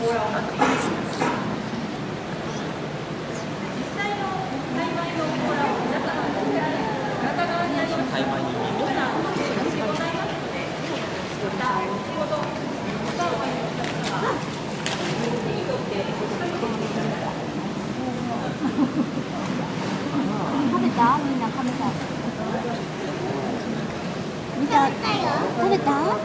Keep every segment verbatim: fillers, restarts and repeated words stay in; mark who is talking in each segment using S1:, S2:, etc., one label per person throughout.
S1: 食べた？みんな食べた。見た？食べた？あ、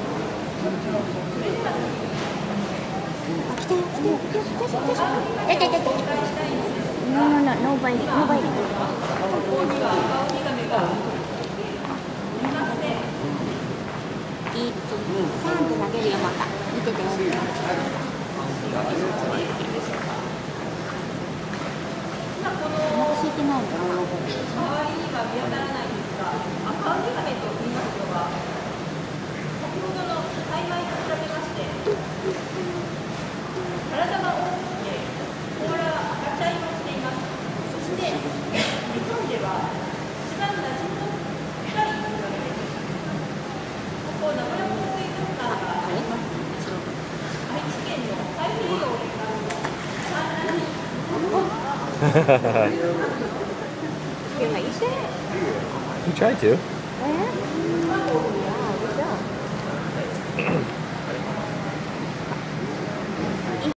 S1: 来たよ、来たよ、来たよ、来たよ、来たよ。出て出て。No, no, no, no bite, no bite. いいと、サーンって投げるよ、また。見てて。お腹空いてないのかな。周りには見当たらないんですが、赤ウミガメと言いますのは、先ほどのタイマイと比べまして、体が大きくて、甲羅は赤茶色をしています。そして、日本では一番馴染みの深いウミガメです。ここ、名古屋港水族館があります。愛知県の太平洋沿岸の産卵に。
S2: You tried to.